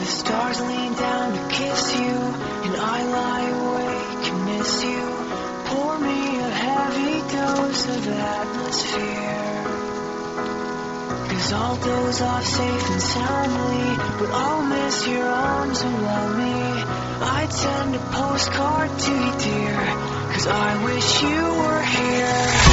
stars lean down to kiss you, and I lie awake and miss you. Pour me a heavy dose of atmosphere, 'cause I'll doze off safe and soundly, but I'll miss your arms around me. I'd send a postcard to you, dear, 'cause I wish you were here.